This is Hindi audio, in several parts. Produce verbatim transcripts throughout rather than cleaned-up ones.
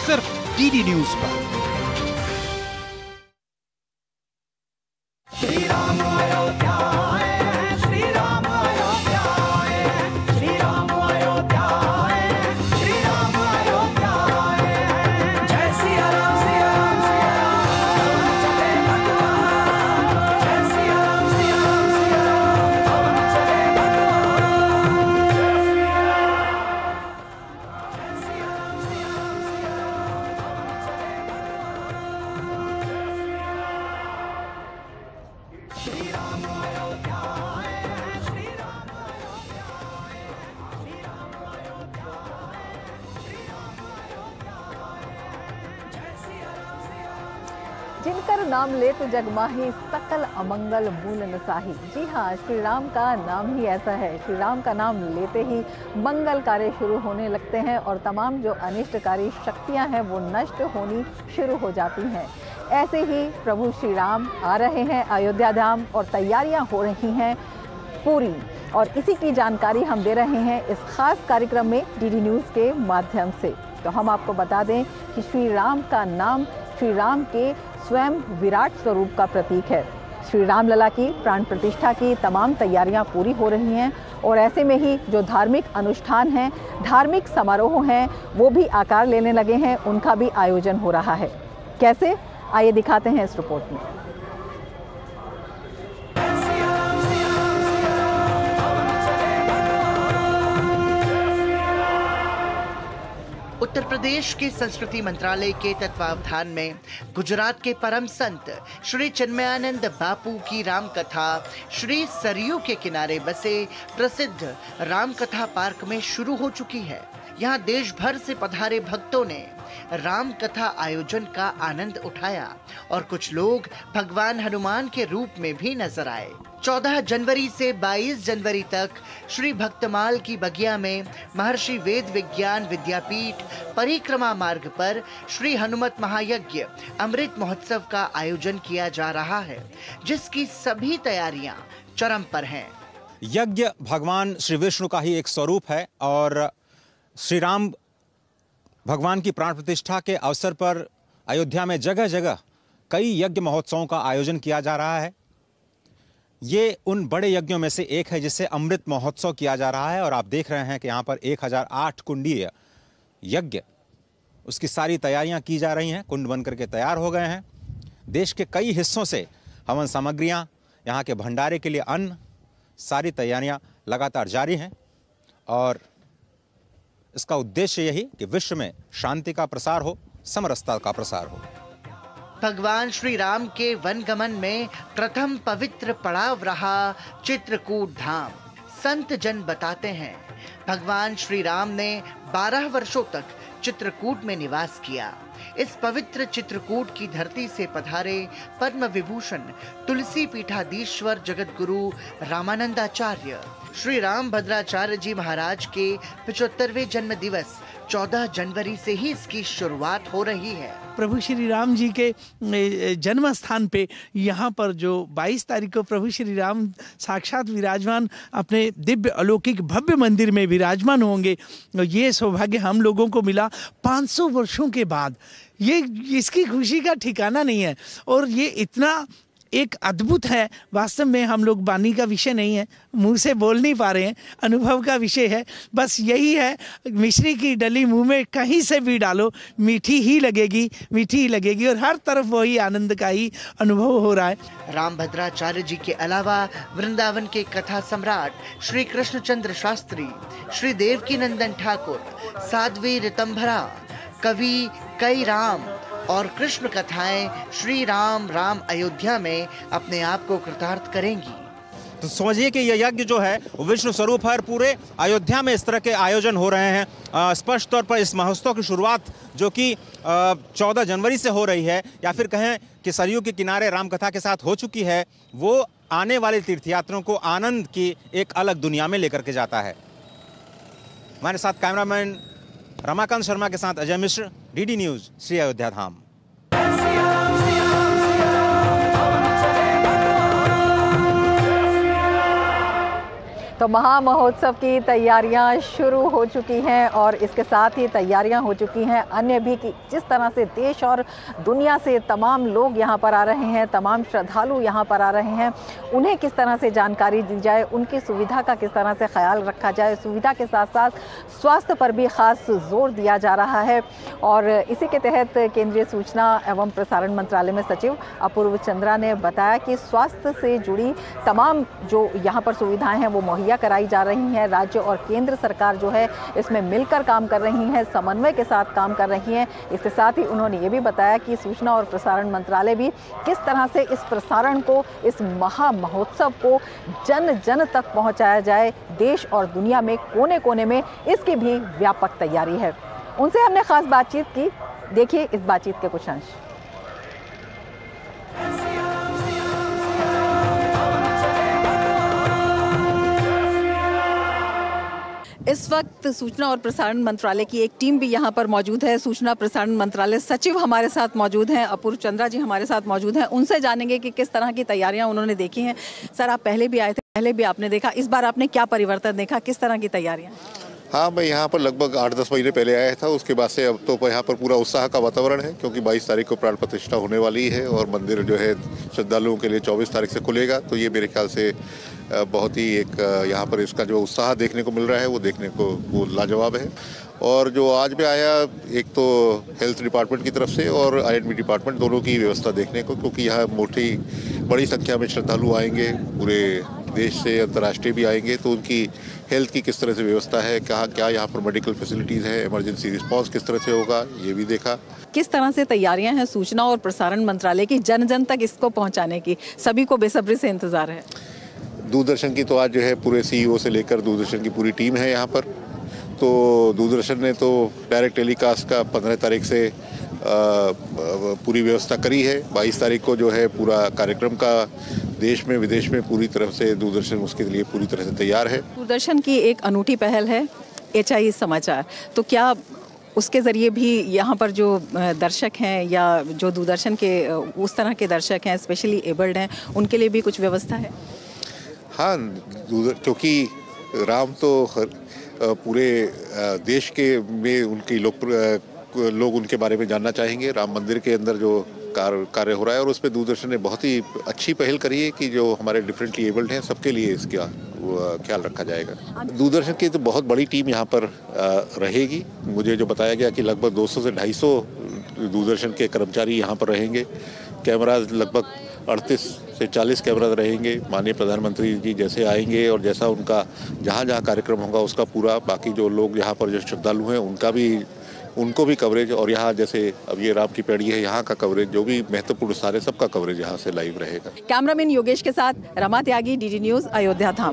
सिर्फ डीडी न्यूज पर। श्री राम अयोध्या आए हैं, श्री राम अयोध्या आए हैं, श्री राम अयोध्या आए हैं, श्री राम अयोध्या आए हैं। जय सिया राम सिया राम सिया राम पवन चले भगवान, जय सिया राम सिया राम सिया राम पवन चले भगवान, जय सिया राम जय सिया राम सिया राम सिया राम पवन चले भगवान। श्री राम अयोध्या आए हैं, श्री राम अयोध्या आए हैं, श्री राम अयोध्या आए हैं, श्री राम अयोध्या आए हैं। जय सिया राम सिया राम सिया राम। जिनकर नाम ले तो जगमाही, सकल अमंगल मूल नसाही। जी हाँ, श्री राम का नाम ही ऐसा है। श्री राम का नाम लेते ही मंगल कार्य शुरू होने लगते हैं और तमाम जो अनिष्टकारी शक्तियां हैं वो नष्ट होनी शुरू हो जाती हैं। ऐसे ही प्रभु श्री राम आ रहे हैं अयोध्या धाम और तैयारियां हो रही हैं पूरी, और इसी की जानकारी हम दे रहे हैं इस खास कार्यक्रम में डीडी न्यूज़ के माध्यम से। तो हम आपको बता दें कि श्री राम का नाम श्री राम के स्वयं विराट स्वरूप का प्रतीक है। श्री राम लला की प्राण प्रतिष्ठा की तमाम तैयारियां पूरी हो रही हैं और ऐसे में ही जो धार्मिक अनुष्ठान हैं, धार्मिक समारोह हैं, वो भी आकार लेने लगे हैं, उनका भी आयोजन हो रहा है। कैसे, आइए दिखाते हैं इस रिपोर्ट में। उत्तर प्रदेश के संस्कृति मंत्रालय के तत्वावधान में गुजरात के परम संत श्री चिन्मयानंद बापू की रामकथा श्री सरयू के किनारे बसे प्रसिद्ध रामकथा पार्क में शुरू हो चुकी है। यहाँ देश भर से पधारे भक्तों ने राम कथा आयोजन का आनंद उठाया और कुछ लोग भगवान हनुमान के रूप में भी नजर आए। चौदह जनवरी से बाईस जनवरी तक श्री भक्तमाल की बगिया में महर्षि वेद विज्ञान विद्यापीठ परिक्रमा मार्ग पर श्री हनुमत महायज्ञ अमृत महोत्सव का आयोजन किया जा रहा है, जिसकी सभी तैयारियां चरम पर हैं। यज्ञ भगवान श्री विष्णु का ही एक स्वरूप है और श्री राम भगवान की प्राण प्रतिष्ठा के अवसर पर अयोध्या में जगह जगह कई यज्ञ महोत्सवों का आयोजन किया जा रहा है। ये उन बड़े यज्ञों में से एक है जिससे अमृत महोत्सव किया जा रहा है और आप देख रहे हैं कि यहाँ पर एक हज़ार आठ कुंडीय यज्ञ, उसकी सारी तैयारियां की जा रही हैं, कुंड बन करके तैयार हो गए हैं। देश के कई हिस्सों से हवन सामग्रियां, यहाँ के भंडारे के लिए अन्न, सारी तैयारियां लगातार जारी हैं और इसका उद्देश्य यही कि विश्व में शांति का प्रसार हो, समरसता का प्रसार हो। भगवान श्री राम के वनगमन में प्रथम पवित्र पड़ाव रहा चित्रकूट धाम। संत जन बताते हैं, भगवान श्री राम ने बारह वर्षों तक चित्रकूट में निवास किया। इस पवित्र चित्रकूट की धरती से पधारे पद्म विभूषण तुलसी पीठाधीश्वर जगत गुरु रामानंदाचार्य श्री राम भद्राचार्य जी महाराज के पचहत्तरवें जन्म दिवस चौदह जनवरी से ही इसकी शुरुआत हो रही है। प्रभु श्री राम जी के जन्म स्थान पे यहाँ पर जो बाईस तारीख को प्रभु श्री राम साक्षात विराजमान अपने दिव्य अलौकिक भव्य मंदिर में विराजमान होंगे, ये सौभाग्य हम लोगों को मिला पाँच सौ वर्षों के बाद। ये इसकी खुशी का ठिकाना नहीं है और ये इतना एक अद्भुत है। वास्तव में हम लोग वाणी का विषय नहीं है, मुंह से बोल नहीं पा रहे हैं, अनुभव का विषय है। बस यही है, मिश्री की डली मुंह में कहीं से भी डालो मीठी ही लगेगी, मीठी ही लगेगी और हर तरफ वही आनंद का ही अनुभव हो रहा है। राम भद्राचार्य जी के अलावा वृंदावन के कथा सम्राट श्री कृष्णचंद्र शास्त्री, श्री देवकी नंदन ठाकुर, साध्वी ऋतंभरा, कवि कई राम और कृष्ण कथाएं श्री राम राम अयोध्या में अपने आप को कृतार्थ करेंगी। तो समझिए कि यह यज्ञ जो है वो विष्णु स्वरूप है। पूरे अयोध्या में इस तरह के आयोजन हो रहे हैं। स्पष्ट तौर पर इस महोत्सव की शुरुआत जो कि चौदह जनवरी से हो रही है, या फिर कहें कि सरयू के किनारे रामकथा के साथ हो चुकी है, वो आने वाले तीर्थयात्रियों को आनंद की एक अलग दुनिया में लेकर के जाता है। हमारे साथ कैमरामैन रमाकांत शर्मा के साथ अजय मिश्र, डीडी न्यूज, श्री अयोध्या धाम। तो महा महोत्सव की तैयारियां शुरू हो चुकी हैं और इसके साथ ही तैयारियां हो चुकी हैं अन्य भी कि जिस तरह से देश और दुनिया से तमाम लोग यहां पर आ रहे हैं, तमाम श्रद्धालु यहां पर आ रहे हैं, उन्हें किस तरह से जानकारी दी जाए, उनकी सुविधा का किस तरह से ख्याल रखा जाए। सुविधा के साथ साथ स्वास्थ्य पर भी खास जोर दिया जा रहा है और इसी के तहत केंद्रीय सूचना एवं प्रसारण मंत्रालय में सचिव अपूर्व चंद्रा ने बताया कि स्वास्थ्य से जुड़ी तमाम जो यहाँ पर सुविधाएं हैं वो मुहैया कराई जा रही हैं। राज्य और केंद्र सरकार जो है इसमें मिलकर काम कर रही हैं, समन्वय के साथ काम कर रही हैं। इसके साथ ही उन्होंने ये भी बताया कि सूचना और प्रसारण मंत्रालय भी किस तरह से इस प्रसारण को, इस महा महोत्सव को जन जन तक पहुंचाया जाए, देश और दुनिया में कोने कोने में इसकी भी व्यापक तैयारी है। उनसे हमने खास बातचीत की, देखिए इस बातचीत के कुछ अंश। इस वक्त सूचना और प्रसारण मंत्रालय की एक टीम भी यहाँ पर मौजूद है। सूचना प्रसारण मंत्रालय सचिव हमारे साथ मौजूद हैं, अपूर्व चंद्रा जी हमारे साथ मौजूद हैं। उनसे जानेंगे कि किस तरह की तैयारियां उन्होंने देखी हैं। सर, आप पहले भी आए थे, पहले भी आपने देखा, इस बार आपने क्या परिवर्तन देखा, किस तरह की तैयारियां? हाँ, मैं यहाँ पर लगभग आठ दस महीने पहले आया था। उसके बाद से अब तो यहाँ पर पूरा उत्साह का वातावरण है, क्योंकि बाईस तारीख को प्राण प्रतिष्ठा होने वाली है और मंदिर जो है श्रद्धालुओं के लिए चौबीस तारीख से खुलेगा। तो ये मेरे ख्याल से बहुत ही एक यहाँ पर इसका जो उत्साह देखने को मिल रहा है वो देखने को वो लाजवाब है। और जो आज मैं आया, एक तो हेल्थ डिपार्टमेंट की तरफ से और आई एंड बी डिपार्टमेंट दोनों की व्यवस्था देखने को, क्योंकि यहाँ मोटी बड़ी संख्या में श्रद्धालु आएंगे, पूरे देश से अंतर्राष्ट्रीय भी आएंगे। तो उनकी हेल्थ की किस तरह से व्यवस्था है, कहाँ क्या यहाँ पर मेडिकल फैसिलिटीज़ हैं, इमरजेंसी रिस्पांस किस तरह से होगा, ये भी देखा। किस तरह से तैयारियां हैं सूचना और प्रसारण मंत्रालय की जन जन तक इसको पहुंचाने की? सभी को बेसब्री से इंतजार है। दूरदर्शन की तो आज जो है पूरे सीईओ से लेकर दूरदर्शन की पूरी टीम है यहाँ पर। तो दूरदर्शन ने तो डायरेक्ट टेलीकास्ट का पंद्रह तारीख से आ, पूरी व्यवस्था करी है। बाईस तारीख को जो है पूरा कार्यक्रम का देश में विदेश में पूरी तरफ से दूरदर्शन उसके लिए पूरी तरह से तैयार है। दूरदर्शन की एक अनूठी पहल है एच आई समाचार, तो क्या उसके ज़रिए भी यहाँ पर जो दर्शक हैं या जो दूरदर्शन के उस तरह के दर्शक हैं, स्पेशली एबल्ड हैं, उनके लिए भी कुछ व्यवस्था है? हाँ, क्योंकि राम तो हर पूरे देश के में उनकी लोग लोग उनके बारे में जानना चाहेंगे। राम मंदिर के अंदर जो कार्य कार्य हो रहा है और उस पर दूरदर्शन ने बहुत ही अच्छी पहल करी है कि जो हमारे डिफरेंटली एबल्ड हैं सबके लिए इसका ख्याल रखा जाएगा। दूरदर्शन की तो बहुत बड़ी टीम यहाँ पर रहेगी। मुझे जो बताया गया कि लगभग दो सौ से ढाई सौ दूरदर्शन के कर्मचारी यहाँ पर रहेंगे। कैमरा लगभग अड़तीस से चालीस कैमरा रहेंगे। माननीय प्रधानमंत्री जी जैसे आएंगे और जैसा उनका जहाँ जहाँ कार्यक्रम होगा उसका पूरा, बाकी जो लोग यहाँ पर जो श्रद्धालु हैं उनका भी उनको भी कवरेज, और यहाँ जैसे अब ये राम की पैड़ी है यहाँ का कवरेज, जो भी महत्वपूर्ण सारे सबका कवरेज यहाँ से लाइव रहेगा। कैमरामैन योगेश के साथ रमा त्यागी, डीडी न्यूज़, अयोध्या धाम।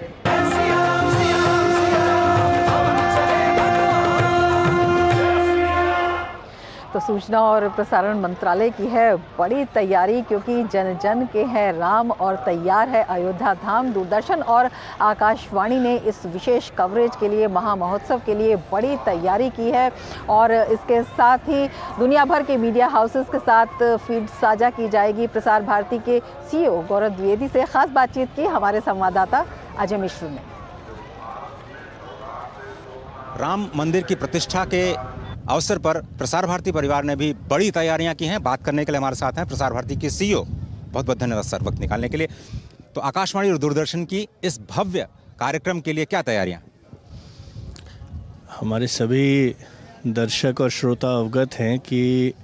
तो सूचना और प्रसारण मंत्रालय की है बड़ी तैयारी, क्योंकि जन जन के हैं राम और तैयार है अयोध्या धाम। दूरदर्शन और आकाशवाणी ने इस विशेष कवरेज के लिए, महा महोत्सव के लिए बड़ी तैयारी की है और इसके साथ ही दुनिया भर के मीडिया हाउसेस के साथ फीड साझा की जाएगी। प्रसार भारती के सीईओ गौरव द्विवेदी से खास बातचीत की हमारे संवाददाता अजय मिश्र ने। राम मंदिर की प्रतिष्ठा के अवसर पर प्रसार भारती परिवार ने भी बड़ी तैयारियां की हैं। बात करने के लिए हमारे साथ हैं प्रसार भारती के सीईओ। बहुत बहुत धन्यवाद सर वक्त निकालने के लिए। तो आकाशवाणी और दूरदर्शन की इस भव्य कार्यक्रम के लिए क्या तैयारियां? हमारे सभी दर्शक और श्रोता अवगत हैं कि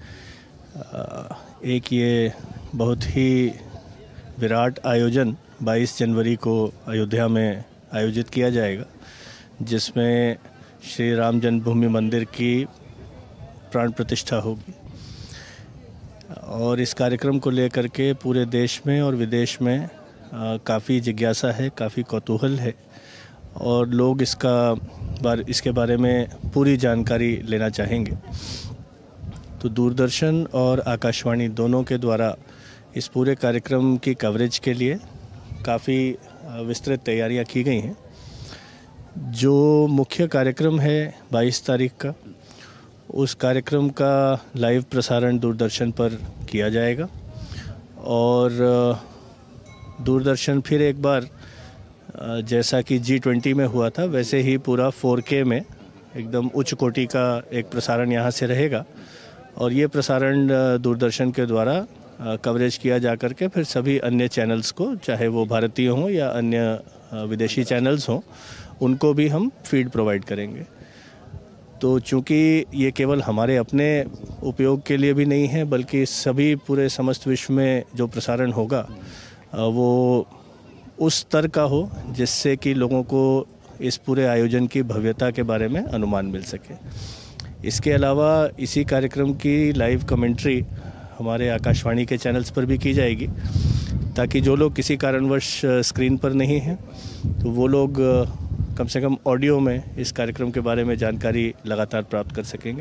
एक ये बहुत ही विराट आयोजन बाईस जनवरी को अयोध्या में आयोजित किया जाएगा, जिसमें श्री राम जन्मभूमि मंदिर की प्राण प्रतिष्ठा होगी। और इस कार्यक्रम को लेकर के पूरे देश में और विदेश में काफ़ी जिज्ञासा है, काफ़ी कौतूहल है और लोग इसका बार इसके बारे में पूरी जानकारी लेना चाहेंगे। तो दूरदर्शन और आकाशवाणी दोनों के द्वारा इस पूरे कार्यक्रम की कवरेज के लिए काफ़ी विस्तृत तैयारियां की गई हैं। जो मुख्य कार्यक्रम है बाईस तारीख का, उस कार्यक्रम का लाइव प्रसारण दूरदर्शन पर किया जाएगा और दूरदर्शन फिर एक बार जैसा कि जी ट्वेंटी में हुआ था वैसे ही पूरा फोर के में एकदम उच्च कोटि का एक प्रसारण यहाँ से रहेगा और ये प्रसारण दूरदर्शन के द्वारा कवरेज किया जा कर के फिर सभी अन्य चैनल्स को, चाहे वो भारतीय हों या अन्य विदेशी चैनल्स हों, उनको भी हम फीड प्रोवाइड करेंगे। तो चूँकि ये केवल हमारे अपने उपयोग के लिए भी नहीं है बल्कि सभी पूरे समस्त विश्व में जो प्रसारण होगा वो उस स्तर का हो जिससे कि लोगों को इस पूरे आयोजन की भव्यता के बारे में अनुमान मिल सके। इसके अलावा इसी कार्यक्रम की लाइव कमेंट्री हमारे आकाशवाणी के चैनल्स पर भी की जाएगी ताकि जो लोग किसी कारणवश स्क्रीन पर नहीं हैं तो वो लोग कम से कम ऑडियो में इस कार्यक्रम के बारे में जानकारी लगातार प्राप्त कर सकेंगे।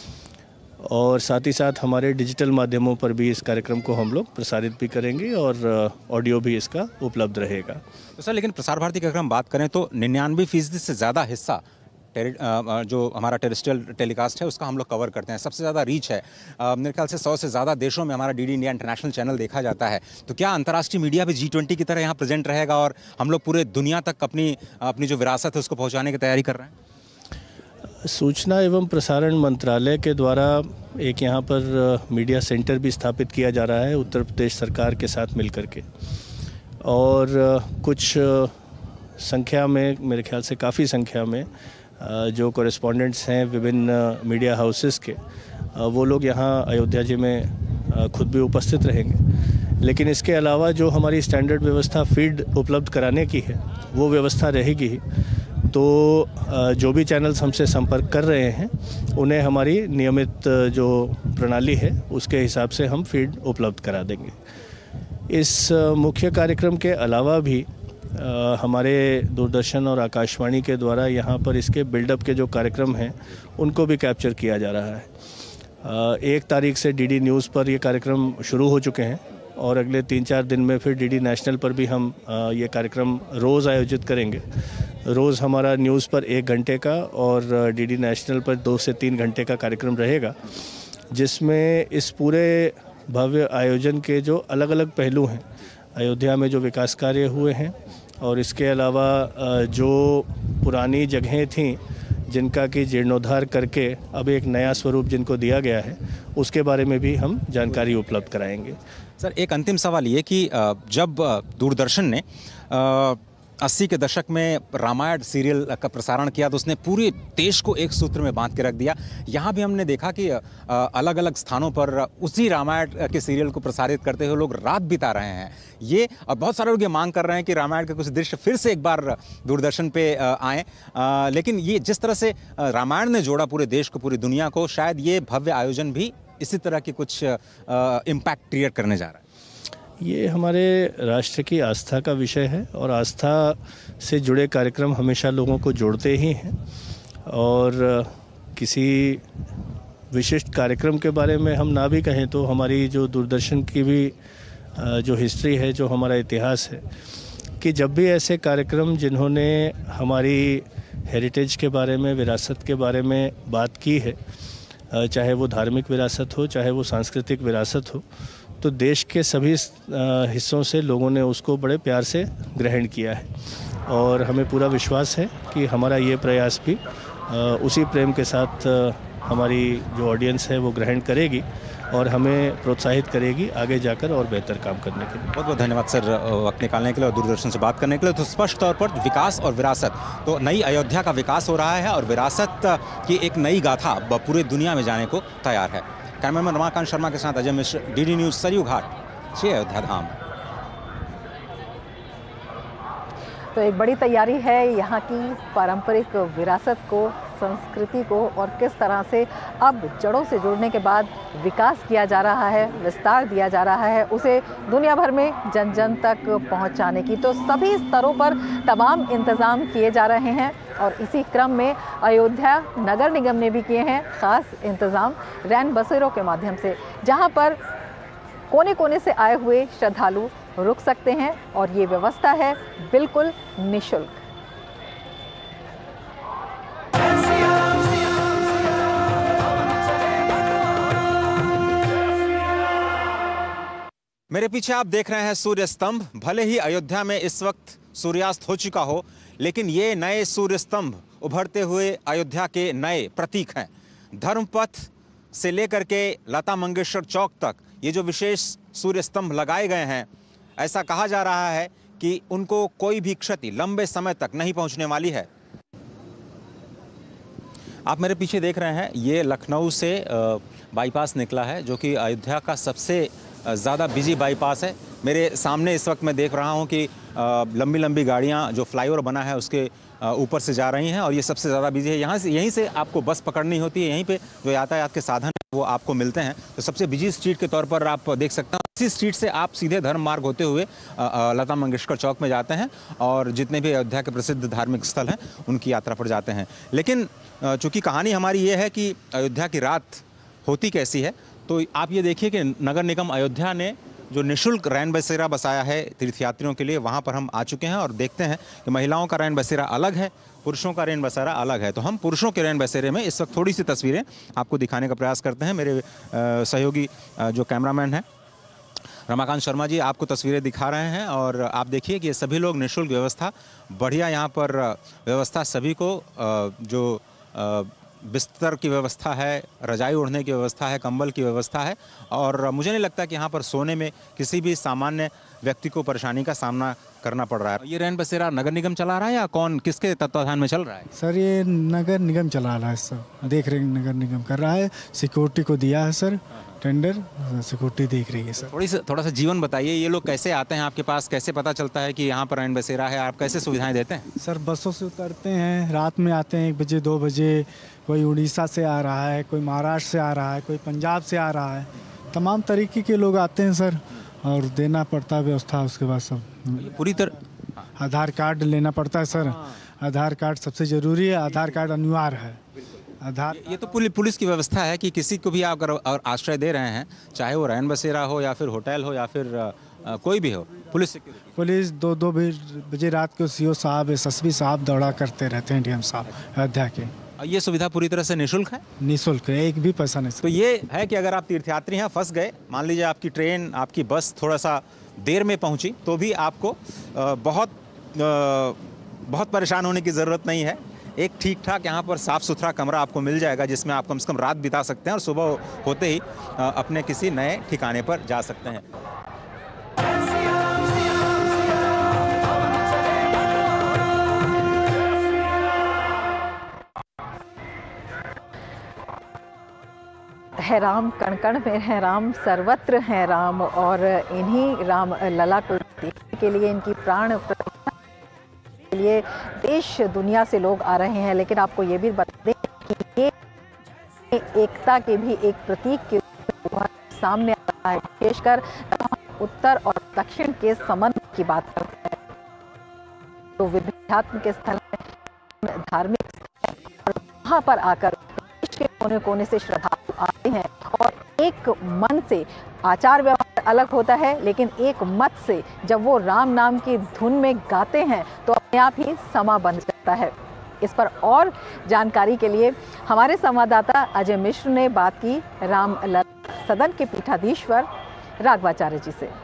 और साथ ही साथ हमारे डिजिटल माध्यमों पर भी इस कार्यक्रम को हम लोग प्रसारित भी करेंगे और ऑडियो भी इसका उपलब्ध रहेगा। तो सर, लेकिन प्रसार भारती की अगर हम बात करें तो निन्यानवे फीसदी से ज़्यादा हिस्सा जो हमारा टेरेस्ट्रियल टेलीकास्ट है उसका हम लोग कवर करते हैं, सबसे ज़्यादा रीच है। मेरे ख्याल से सौ से ज़्यादा देशों में हमारा डीडी इंडिया इंटरनेशनल चैनल देखा जाता है। तो क्या अंतर्राष्ट्रीय मीडिया भी जी ट्वेंटी की तरह यहाँ प्रेजेंट रहेगा और हम लोग पूरे दुनिया तक अपनी अपनी जो विरासत है उसको पहुँचाने की तैयारी कर रहे हैं? सूचना एवं प्रसारण मंत्रालय के द्वारा एक यहाँ पर मीडिया सेंटर भी स्थापित किया जा रहा है उत्तर प्रदेश सरकार के साथ मिलकर के, और कुछ संख्या में, मेरे ख्याल से काफ़ी संख्या में जो कॉरेस्पॉन्डेंट्स हैं विभिन्न मीडिया हाउसेस के, वो लोग यहाँ अयोध्या जी में खुद भी उपस्थित रहेंगे। लेकिन इसके अलावा जो हमारी स्टैंडर्ड व्यवस्था फीड उपलब्ध कराने की है वो व्यवस्था रहेगी ही। तो जो भी चैनल्स हमसे संपर्क कर रहे हैं उन्हें हमारी नियमित जो प्रणाली है उसके हिसाब से हम फीड उपलब्ध करा देंगे। इस मुख्य कार्यक्रम के अलावा भी आ, हमारे दूरदर्शन और आकाशवाणी के द्वारा यहाँ पर इसके बिल्डअप के जो कार्यक्रम हैं उनको भी कैप्चर किया जा रहा है। आ, एक तारीख से डीडी न्यूज़ पर ये कार्यक्रम शुरू हो चुके हैं और अगले तीन चार दिन में फिर डीडी नेशनल पर भी हम आ, ये कार्यक्रम रोज़ आयोजित करेंगे। रोज़ हमारा न्यूज़ पर एक घंटे का और डीडी नेशनल पर दो से तीन घंटे का कार्यक्रम रहेगा, जिसमें इस पूरे भव्य आयोजन के जो अलग अलग पहलू हैं, अयोध्या में जो विकास कार्य हुए हैं और इसके अलावा जो पुरानी जगहें थीं जिनका कि जीर्णोद्धार करके अब एक नया स्वरूप जिनको दिया गया है, उसके बारे में भी हम जानकारी उपलब्ध कराएंगे। सर, एक अंतिम सवाल ये कि जब दूरदर्शन ने अस्सी के दशक में रामायण सीरियल का प्रसारण किया तो उसने पूरे देश को एक सूत्र में बांध के रख दिया। यहाँ भी हमने देखा कि अलग अलग स्थानों पर उसी रामायण के सीरियल को प्रसारित करते हुए लोग रात बिता रहे हैं। ये और बहुत सारे लोग ये मांग कर रहे हैं कि रामायण के कुछ दृश्य फिर से एक बार दूरदर्शन पे आएँ। लेकिन ये जिस तरह से रामायण ने जोड़ा पूरे देश को, पूरी दुनिया को, शायद ये भव्य आयोजन भी इसी तरह की कुछ इम्पैक्ट क्रिएट करने जा रहा है। ये हमारे राष्ट्र की आस्था का विषय है और आस्था से जुड़े कार्यक्रम हमेशा लोगों को जोड़ते ही हैं। और किसी विशिष्ट कार्यक्रम के बारे में हम ना भी कहें तो हमारी जो दूरदर्शन की भी जो हिस्ट्री है, जो हमारा इतिहास है, कि जब भी ऐसे कार्यक्रम जिन्होंने हमारी हेरिटेज के बारे में, विरासत के बारे में बात की है, चाहे वो धार्मिक विरासत हो, चाहे वो सांस्कृतिक विरासत हो, तो देश के सभी हिस्सों से लोगों ने उसको बड़े प्यार से ग्रहण किया है। और हमें पूरा विश्वास है कि हमारा ये प्रयास भी उसी प्रेम के साथ हमारी जो ऑडियंस है वो ग्रहण करेगी और हमें प्रोत्साहित करेगी आगे जाकर और बेहतर काम करने के लिए। बहुत बहुत धन्यवाद सर वक्त निकालने के लिए और दूरदर्शन से बात करने के लिए। तो स्पष्ट तौर पर विकास और विरासत, तो नई अयोध्या का विकास हो रहा है और विरासत की एक नई गाथा पूरे दुनिया में जाने को तैयार है। कैमरामैन रमाकांत शर्मा के साथ अजय मिश्र, डीडी न्यूज़, सरयू घाट, श्री अयोध्या धाम। तो एक बड़ी तैयारी है यहाँ की पारंपरिक विरासत को, संस्कृति को, और किस तरह से अब जड़ों से जुड़ने के बाद विकास किया जा रहा है, विस्तार दिया जा रहा है, उसे दुनिया भर में जन जन तक पहुँचाने की। तो सभी स्तरों पर तमाम इंतज़ाम किए जा रहे हैं और इसी क्रम में अयोध्या नगर निगम ने भी किए हैं ख़ास इंतज़ाम रैन बसेरों के माध्यम से, जहाँ पर कोने कोने से आए हुए श्रद्धालु रुक सकते हैं और ये व्यवस्था है बिल्कुल निःशुल्क। मेरे पीछे आप देख रहे हैं सूर्य स्तंभ। भले ही अयोध्या में इस वक्त सूर्यास्त हो चुका हो, लेकिन ये नए सूर्य स्तंभ उभरते हुए अयोध्या के नए प्रतीक हैं। धर्मपथ से लेकर के लता मंगेशकर चौक तक ये जो विशेष सूर्य स्तंभ लगाए गए हैं, ऐसा कहा जा रहा है कि उनको कोई भी क्षति लंबे समय तक नहीं पहुंचने वाली है। आप मेरे पीछे देख रहे हैं, ये लखनऊ से बाईपास निकला है, जो कि अयोध्या का सबसे ज़्यादा बिजी बाईपास है। मेरे सामने इस वक्त मैं देख रहा हूँ कि लंबी लंबी गाड़ियाँ जो फ्लाईओवर बना है उसके ऊपर से जा रही हैं और ये सबसे ज़्यादा बिजी है। यहाँ से यहीं से आपको बस पकड़नी होती है, यहीं पे जो यातायात के साधन है वो आपको मिलते हैं। तो सबसे बिजी स्ट्रीट के तौर पर आप देख सकते हैं। इसी स्ट्रीट से आप सीधे धर्म मार्ग होते हुए लता मंगेशकर चौक में जाते हैं और जितने भी अयोध्या के प्रसिद्ध धार्मिक स्थल हैं उनकी यात्रा पर जाते हैं। लेकिन चूँकि कहानी हमारी ये है कि अयोध्या की रात होती कैसी है, तो आप ये देखिए कि नगर निगम अयोध्या ने जो निःशुल्क रैन बसेरा बसाया है तीर्थयात्रियों के लिए, वहाँ पर हम आ चुके हैं और देखते हैं कि महिलाओं का रैन बसेरा अलग है, पुरुषों का रैन बसेरा अलग है। तो हम पुरुषों के रैन बसेरे में इस वक्त थोड़ी सी तस्वीरें आपको दिखाने का प्रयास करते हैं। मेरे सहयोगी जो कैमरामैन हैं रमाकांत शर्मा जी आपको तस्वीरें दिखा रहे हैं और आप देखिए कि ये सभी लोग निःशुल्क व्यवस्था, बढ़िया यहाँ पर व्यवस्था, सभी को जो बिस्तर की व्यवस्था है, रजाई ओढ़ने की व्यवस्था है, कंबल की व्यवस्था है और मुझे नहीं लगता कि यहाँ पर सोने में किसी भी सामान्य व्यक्ति को परेशानी का सामना करना पड़ रहा है। ये रैन बसेरा नगर निगम चला रहा है या कौन, किसके तत्वाधान में चल रहा है? सर ये नगर निगम चला रहा है, सर देख रहे हैं, नगर निगम कर रहा है, सिक्योरिटी को दिया है सर टेंडर, सिक्योरिटी देख रही है सर। थोड़ी सा थोड़ा सा जीवन बताइए, ये लोग कैसे आते हैं आपके पास, कैसे पता चलता है कि यहाँ पर रैन बसेरा है, आप कैसे सुविधाएं देते हैं? सर बसों से उतरते हैं, रात में आते हैं एक बजे दो बजे, कोई उड़ीसा से आ रहा है, कोई महाराष्ट्र से आ रहा है, कोई पंजाब से आ रहा है, तमाम तरीके के लोग आते हैं सर और देना पड़ता है व्यवस्था। उसके बाद सब पूरी तरह आधार कार्ड लेना पड़ता है सर, आधार कार्ड सबसे ज़रूरी है, आधार कार्ड अनिवार्य है। आधार ये तो पुलिस की व्यवस्था है कि किसी को भी आप अगर आश्रय दे रहे हैं, चाहे वो रैन बसेरा हो या फिर होटल हो या फिर आ, कोई भी हो, पुलिस पुलिस दो दो बजे रात को सीओ साहब, एसएसपी साहब दौड़ा करते रहते हैं, डीएम साहब अयोध्या के। ये सुविधा पूरी तरह से निःशुल्क है? निःशुल्क है, एक भी पैसा नहीं। तो ये है कि अगर आप तीर्थयात्री हैं, फंस गए, मान लीजिए आपकी ट्रेन, आपकी बस थोड़ा सा देर में पहुंची, तो भी आपको बहुत बहुत परेशान होने की ज़रूरत नहीं है। एक ठीक ठाक यहाँ पर साफ़ सुथरा कमरा आपको मिल जाएगा जिसमें आप कम से कम रात बिता सकते हैं और सुबह होते ही अपने किसी नए ठिकाने पर जा सकते हैं। है राम, कण कण में है राम, सर्वत्र है राम और इन्हीं राम लला को देखने के लिए, इनकी प्राण के लिए देश दुनिया से लोग आ रहे हैं। लेकिन आपको ये भी बता दें कि ये एकता के भी एक प्रतीक के रूप में सामने आ रहा है, विशेषकर उत्तर और दक्षिण के संबंध की बात करते हैं तो विध्यात्म के स्थल में, धार्मिक स्थल और वहाँ पर आकर देश के कोने कोने से श्रद्धालु आते हैं और एक मन से आचार व्यवहार अलग होता है, लेकिन एक मत से जब वो राम नाम की धुन में गाते हैं तो अपने आप ही समा बन जाता है। इस पर और जानकारी के लिए हमारे संवाददाता अजय मिश्र ने बात की राम लला सदन के पीठाधीश्वर राघवाचार्य जी से।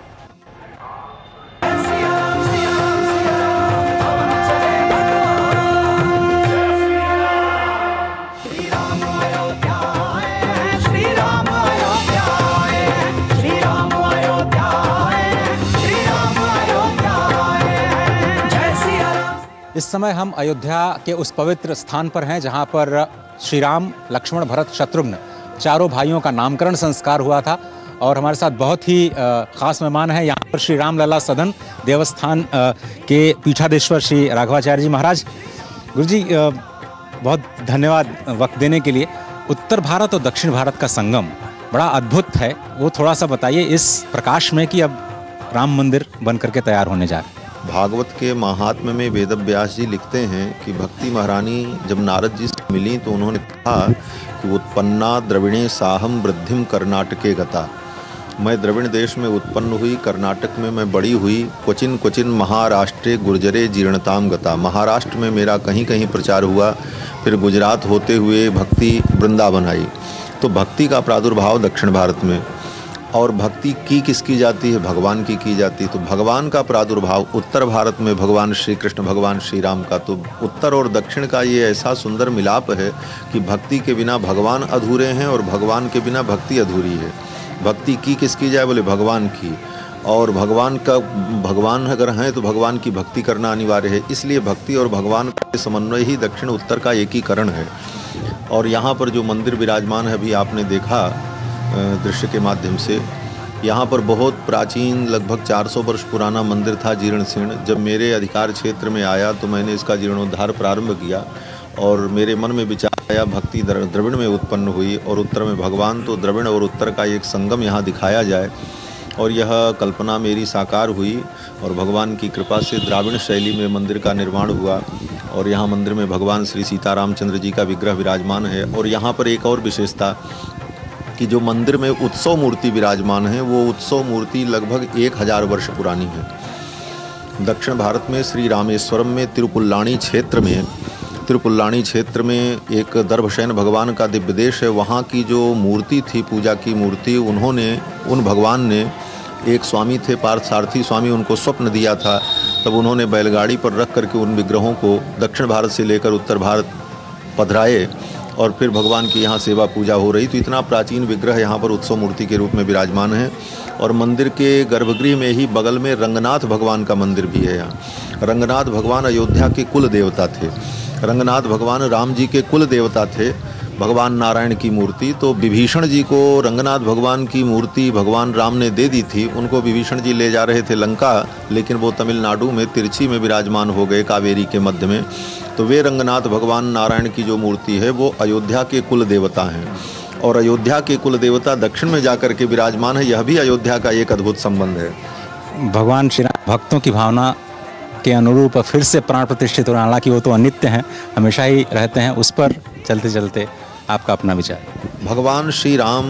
इस समय हम अयोध्या के उस पवित्र स्थान पर हैं जहां पर श्री राम, लक्ष्मण, भरत, शत्रुघ्न चारों भाइयों का नामकरण संस्कार हुआ था और हमारे साथ बहुत ही खास मेहमान हैं यहाँ पर श्री राम लला सदन देवस्थान के पीठाधीश्वर श्री राघवाचार्य जी महाराज। गुरु जी बहुत धन्यवाद वक्त देने के लिए। उत्तर भारत और दक्षिण भारत का संगम बड़ा अद्भुत है, वो थोड़ा सा बताइए इस प्रकाश में कि अब राम मंदिर बन करके तैयार होने जा रहा है। भागवत के महात्म्य में वेद व्यास जी लिखते हैं कि भक्ति महारानी जब नारद जी से मिली तो उन्होंने कहा कि उत्पन्ना द्रविणे साहम वृद्धिम कर्नाटके गता, मैं द्रविण देश में उत्पन्न हुई, कर्नाटक में मैं बड़ी हुई, क्वचिन क्वचिन महाराष्ट्रे गुर्जरे जीर्णताम गता, महाराष्ट्र में मेरा कहीं कहीं प्रचार हुआ, फिर गुजरात होते हुए भक्ति वृंदावन आई। तो भक्ति का प्रादुर्भाव दक्षिण भारत में, और भक्ति की किसकी जाती है? भगवान की की जाती है। तो भगवान का प्रादुर्भाव उत्तर भारत में भगवान श्री कृष्ण भगवान श्री राम का, तो उत्तर और दक्षिण का ये ऐसा सुंदर मिलाप है कि भक्ति के बिना भगवान अधूरे हैं और भगवान के बिना भक्ति अधूरी है। भक्ति की किसकी जाए? बोले भगवान की। और भगवान का भगवान अगर हैं तो भगवान की भक्ति करना अनिवार्य है। इसलिए भक्ति और भगवान का समन्वय ही दक्षिण उत्तर का एकीकरण है। और यहाँ पर जो मंदिर विराजमान है, अभी आपने देखा दृश्य के माध्यम से, यहाँ पर बहुत प्राचीन लगभग चार सौ वर्ष पुराना मंदिर था, जीर्ण शीर्ण। जब मेरे अधिकार क्षेत्र में आया तो मैंने इसका जीर्णोद्धार प्रारंभ किया और मेरे मन में विचार आया, भक्ति द्रविड़ में उत्पन्न हुई और उत्तर में भगवान, तो द्रविड़ और उत्तर का एक संगम यहाँ दिखाया जाए। और यह कल्पना मेरी साकार हुई और भगवान की कृपा से द्राविड़ शैली में मंदिर का निर्माण हुआ। और यहाँ मंदिर में भगवान श्री सीतारामचंद्र जी का विग्रह विराजमान है। और यहाँ पर एक और विशेषता कि जो मंदिर में उत्सव मूर्ति विराजमान है, वो उत्सव मूर्ति लगभग एक हजार वर्ष पुरानी है। दक्षिण भारत में श्री रामेश्वरम में तिरुपुल्लानी क्षेत्र में तिरुपुल्लानी क्षेत्र में एक दर्भशयन भगवान का दिव्य देश है। वहाँ की जो मूर्ति थी, पूजा की मूर्ति, उन्होंने उन भगवान ने, एक स्वामी थे पार्थसारथी स्वामी, उनको स्वप्न दिया था। तब उन्होंने बैलगाड़ी पर रख करके उन विग्रहों को दक्षिण भारत से लेकर उत्तर भारत पधराए और फिर भगवान की यहाँ सेवा पूजा हो रही। तो इतना प्राचीन विग्रह यहाँ पर उत्सव मूर्ति के रूप में विराजमान है। और मंदिर के गर्भगृह में ही बगल में रंगनाथ भगवान का मंदिर भी है। यहाँ रंगनाथ भगवान अयोध्या के कुल देवता थे। रंगनाथ भगवान राम जी के कुल देवता थे, भगवान नारायण की मूर्ति। तो विभीषण जी को रंगनाथ भगवान की मूर्ति भगवान राम ने दे दी थी। उनको विभीषण जी ले जा रहे थे लंका, लेकिन वो तमिलनाडु में तिरछी में विराजमान हो गए, कावेरी के मध्य में। तो वे रंगनाथ भगवान नारायण की जो मूर्ति है वो अयोध्या के कुल देवता हैं। और अयोध्या के कुल देवता दक्षिण में जाकर के विराजमान है। यह भी अयोध्या का एक अद्भुत संबंध है। भगवान श्री राम भक्तों की भावना के अनुरूप फिर से प्राण प्रतिष्ठित हो, हालांकि वो तो अनित्य हैं, हमेशा ही रहते हैं। उस पर चलते चलते आपका अपना विचार। भगवान श्री राम,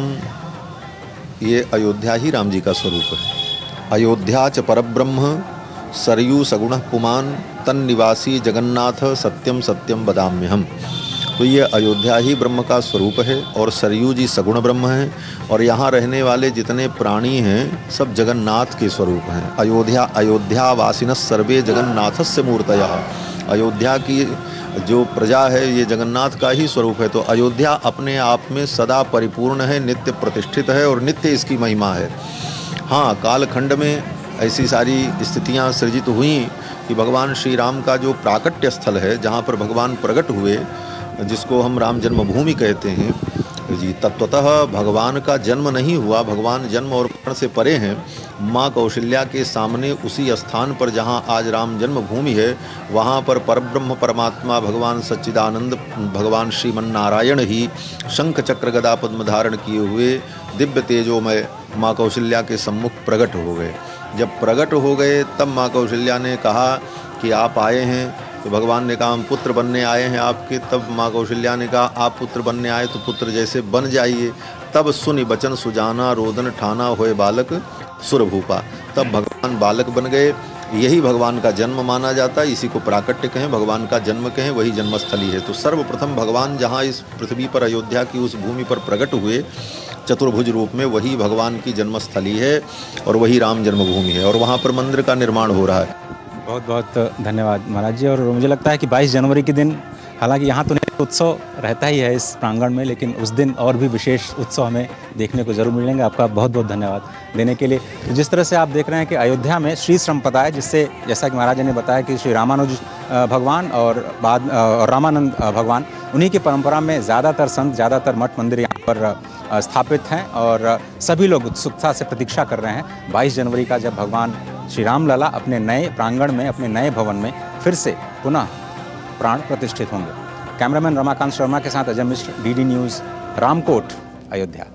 ये अयोध्या ही राम जी का स्वरूप है। अयोध्या च परब्रह्म सरयू सगुण पुमान तन निवासी जगन्नाथ सत्यम सत्यम बदाम्यहम। तो ये अयोध्या ही ब्रह्म का स्वरूप है और सरयू जी सगुण ब्रह्म हैं। और यहाँ रहने वाले जितने प्राणी हैं सब जगन्नाथ के स्वरूप हैं। अयोध्या अयोध्या वासिनः सर्वे जगन्नाथस्य मूर्तयः। अयोध्या की जो प्रजा है ये जगन्नाथ का ही स्वरूप है। तो अयोध्या अपने आप में सदा परिपूर्ण है, नित्य प्रतिष्ठित है और नित्य इसकी महिमा है। हाँ, कालखंड में ऐसी सारी स्थितियाँ सृजित हुई कि भगवान श्री राम का जो प्राकट्य स्थल है, जहाँ पर भगवान प्रकट हुए, जिसको हम राम जन्मभूमि कहते हैं जी, तत्वतः भगवान का जन्म नहीं हुआ। भगवान जन्म और मरण से परे हैं। माँ कौशल्या के सामने उसी स्थान पर जहाँ आज राम जन्मभूमि है, वहाँ पर परब्रह्म परमात्मा भगवान सच्चिदानंद भगवान श्रीमन्नारायण ही शंख चक्र गदा पद्म धारण किए हुए दिव्य तेजोमय माँ कौशल्या के सम्मुख प्रकट हो गए। जब प्रकट हो गए तब माँ कौशल्या ने कहा कि आप आए हैं। तो भगवान ने कहा हम पुत्र बनने आए हैं आपके। तब माँ कौशल्या ने कहा आप पुत्र बनने आए तो पुत्र जैसे बन जाइए। तब सुनि बचन सुजाना रोदन ठाना होए बालक सुरभूपा। तब भगवान बालक बन गए। यही भगवान का जन्म माना जाता है। इसी को प्राकट्य कहें, भगवान का जन्म कहें, वही जन्मस्थली है। तो सर्वप्रथम भगवान जहाँ इस पृथ्वी पर अयोध्या की उस भूमि पर प्रकट हुए चतुर्भुज रूप में, वही भगवान की जन्मस्थली है और वही राम जन्मभूमि है। और वहाँ पर मंदिर का निर्माण हो रहा है। बहुत बहुत धन्यवाद महाराज जी। और मुझे लगता है कि बाईस जनवरी के दिन, हालांकि यहाँ तो उत्सव रहता ही है इस प्रांगण में, लेकिन उस दिन और भी विशेष उत्सव हमें देखने को जरूर मिलेंगे। आपका बहुत बहुत धन्यवाद देने के लिए। तो जिस तरह से आप देख रहे हैं कि अयोध्या में श्री संप्रदाय, जिससे जैसा कि महाराज जी ने बताया कि श्री रामानुज भगवान और बाद और रामानंद भगवान, उन्हीं की परंपरा में ज़्यादातर संत, ज़्यादातर मठ मंदिर यहाँ पर स्थापित हैं और सभी लोग उत्सुकता से प्रतीक्षा कर रहे हैं बाईस जनवरी का, जब भगवान श्री राम लला अपने नए प्रांगण में, अपने नए भवन में फिर से पुनः प्राण प्रतिष्ठित होंगे। कैमरामैन रमाकांत शर्मा के साथ अजय मिश्र, डीडी न्यूज़, रामकोट, अयोध्या।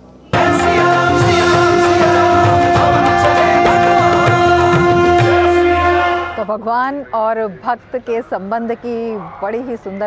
तो भगवान और भक्त के संबंध की बड़ी ही सुंदर